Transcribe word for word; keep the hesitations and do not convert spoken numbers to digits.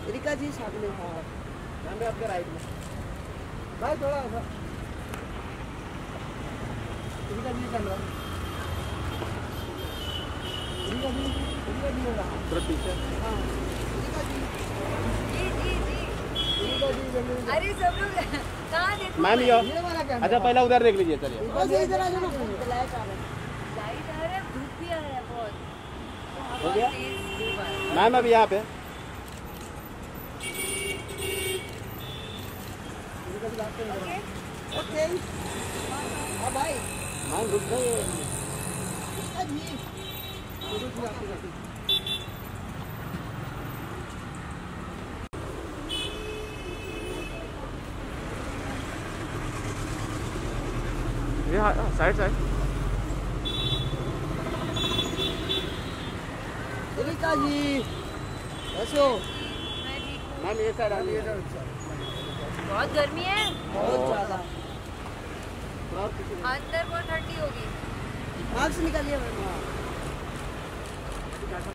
Rica जी सामने। हाँ यहाँ पे आपके राइट में भाई थोड़ा सा रिका जी कैमरा। रिका जी रिका जी हो रहा थोड़ा पीछे। हाँ रिका जी जी जी जी रिका जी जल्दी। अरे सब लोग कहाँ देखो मैम ये वाला कैमरा। अच्छा पहला उधर देख लीजिए चलिए। बस इधर आ जाओ ना। लाइट आ रहा है लाइट आ रहा है धूप भी आ रहा है बहुत हो गया तेज धूप आ रहा है। मैम अभी यहाँ पे ओके ओके हाँ भाई मैम रुक गए। रिका जी फोटो खींच आपकी करती। ये साइड साइड। रिका जी कैसे हो? मैं ठीक हूँ मैम ये साइड आइए। बहुत गर्मी है बहुत ज़्यादा। अंदर बहुत ठंडी होगी मास्क निकालिए मैम।